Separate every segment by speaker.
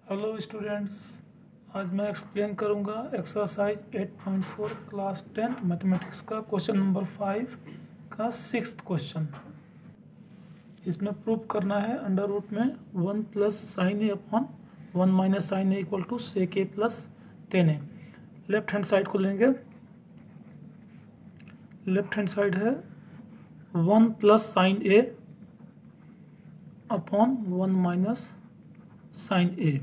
Speaker 1: Hello students, आज मैं explain करूंगा एक्सरसाइज 8.4 क्लास 10th मैथमेटिक्स का क्वेश्चन नंबर 5 का 6th क्वेश्चन। इसमें प्रूव करना है अंडर रूट में 1 plus sine A upon 1 minus sine A equal to sec A plus 10a। Left hand side को लेंगे। लेफ्ट हैंड साइड है 1 plus sine A upon 1 minus sine A.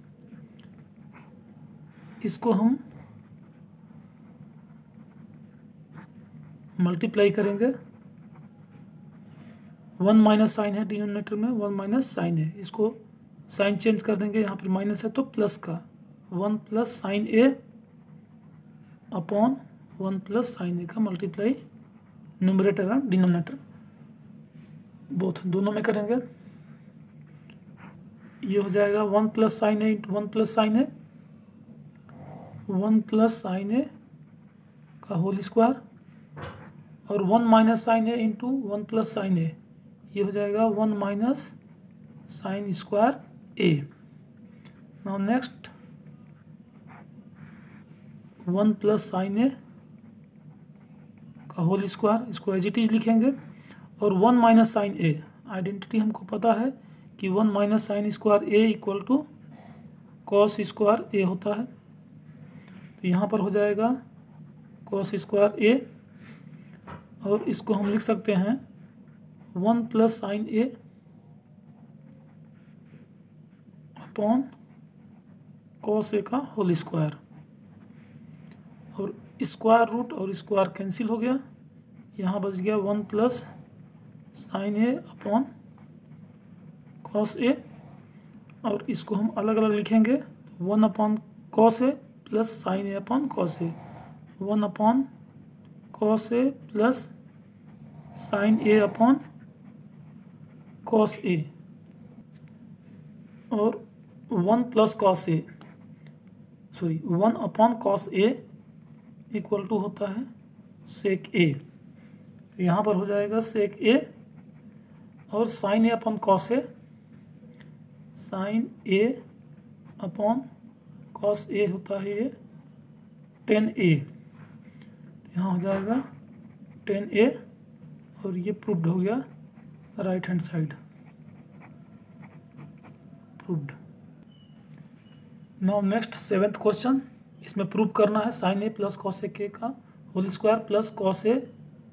Speaker 1: इसको हम multiply करेंगे। 1 माइनस साइन है denominator में, 1 minus sign है। इसको साइन चेंज कर देंगे, यहाँ पर माइनस है तो प्लस का 1 plus sine A upon 1 plus sine A का मल्टीप्लाई न्यूमरेटर और डिनोमिनेटर बोथ दोनों में करेंगे। ये हो जाएगा 1 plus sine A into 1 plus sine A, 1 plus sine A का होल स्क्वायर, और 1 minus sine A into 1 plus sine A, ये हो जाएगा 1 minus sine square A. Now next 1 plus sine A का होल स्क्वायर, इसको एज इट इज लिखेंगे, और 1 minus sine ए। Identity हमको पता है कि 1 minus sine square A equal to cos square A होता है। तो यहाँ पर हो जाएगा कॉस स्क्वायर ए, और इसको हम लिख सकते हैं 1 plus sine A upon cos A का होल स्क्वायर, और स्क्वायर रूट और स्क्वायर कैंसिल हो गया। यहाँ बच गया 1 plus sine A upon cos A, और इसको हम अलग अलग लिखेंगे। 1 upon cos A plus sine A upon cos A, 1 upon cos A plus sine A upon cos A, और 1 plus cos A 1 upon cos A equal to होता है सेक ए। यहाँ पर हो जाएगा सेक ए, और sine A upon cos A, sine A upon cos A होता है ये 10a। यहाँ हो जाएगा 10a, और ये प्रूव्ड हो गया right hand side, proved. Now next 7th question. इसमें प्रूव करना है sine A plus cos A के का whole square plus cos A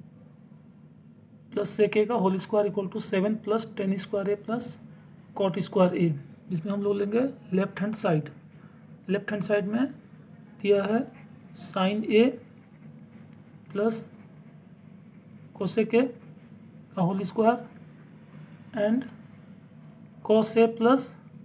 Speaker 1: plus sec A का होल स्क्वायर इक्वल टू 7 प्लस 10 square A plus cot square A. इसमें हम लोग लेंगे left hand side. Left hand side में दिया है sine A plus cosec A का whole square and cos A plus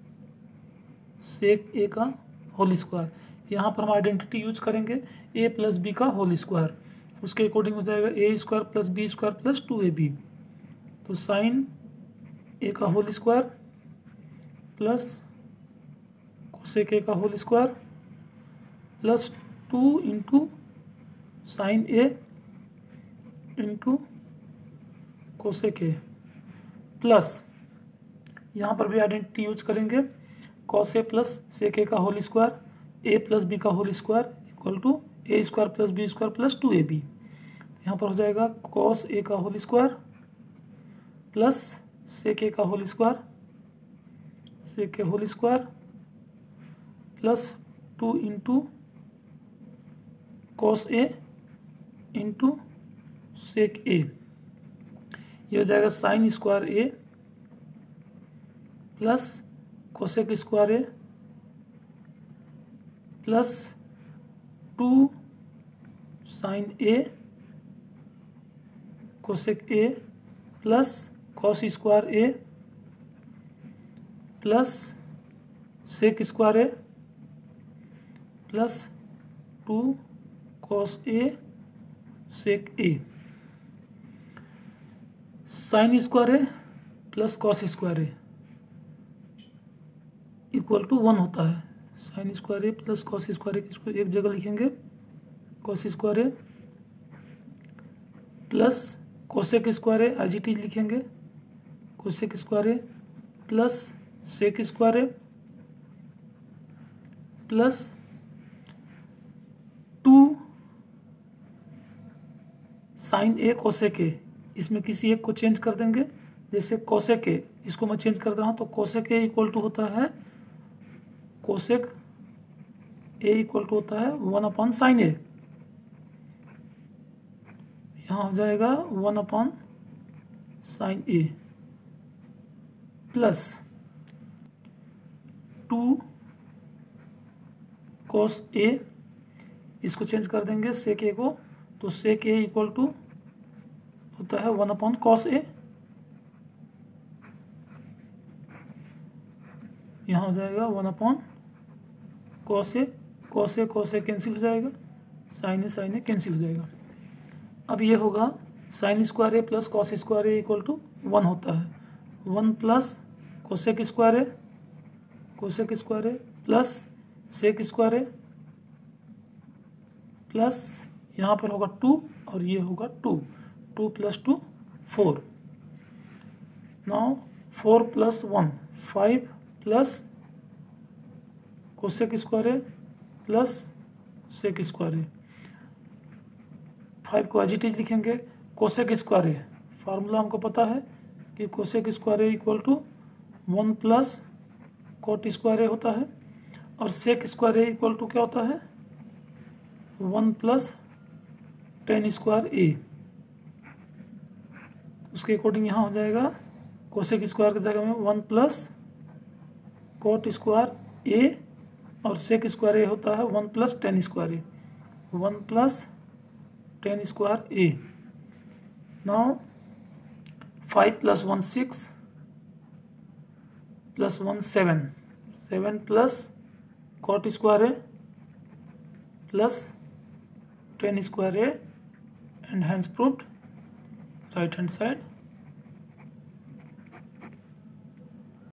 Speaker 1: sec A का होल स्क्वायर। यहाँ पर हम आइडेंटिटी यूज करेंगे ए प्लस बी का होल स्क्वायर। उसके अकॉर्डिंग हो जाएगा A square plus B square plus 2ab। तो साइन ए का whole square plus cosec A का whole square plus 2 into sine A into cosec A, plus यहाँ पर भी आइडेंटिटी यूज करेंगे cos A plus sec A का whole square, A plus B का whole square equal to A square plus B square plus 2ab। यहाँ पर हो जाएगा कॉस ए का whole square plus sec A का whole square, sec A whole square plus 2 into cos A into sec A. ये हो जाएगा sine square A plus cosec square A plus 2 sine A cosec A plus cos square A plus sec square A plus 2 cos A sec A. Sine square A plus cos square A equal to 1 होता है। Sine square A plus cos square A, इसको एक जगह लिखेंगे cos square A plus cosec square A as it is लिखेंगे, cosec square A plus sec square A plus 2 sine A cosec A, इसमें किसी एक को चेंज कर देंगे। जैसे कोसेक ए, इसको मैं चेंज कर रहा हूँ, तो कोसेक ए इक्वल टू होता है, कोसेक ए इक्वल टू होता है 1 अपॉन साइन ए। यहाँ हो जाएगा 1 upon sine A plus 2 cos A, इसको चेंज कर देंगे सेक ए को, तो सेक ए इक्वल टू होता है 1 अपॉन कॉस ए। यहाँ हो जाएगा 1 upon cos A, cos A cancel हो जाएगा, साइन ए कैंसिल हो जाएगा। अब ये होगा sine square A plus cos square A equal to 1 होता है। 1 plus cosec square A plus sec square A plus यहाँ पर होगा 2 और ये होगा 2 plus 2 4। Now 4 plus 1 5 plus cosec square A plus sec square A. 5 को एज इट इज लिखेंगे। कोसेक स्क्वायर ए फार्मूला हमको पता है कि cosec square A equal to 1 plus cot square A होता है, और sec square A equal to क्या होता है 1 प्लस टेन स्क्वायर ए। उसके अकॉर्डिंग यहाँ हो जाएगा कोसेक स्क्वायर की जगह में 1 प्लस कोट स्क्वायर ए, और सेक स्क्वायर ए होता है 1 plus tan square A, 1 plus tan square A. Now 5 plus 1 6 plus 1 7 plus cot square A plus tan square A, and hence proved, right hand side